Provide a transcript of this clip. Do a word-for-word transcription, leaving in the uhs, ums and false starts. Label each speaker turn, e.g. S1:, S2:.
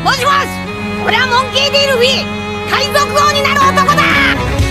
S1: もしもし、俺はモンキー・ディルフィー、海賊王になる男だ。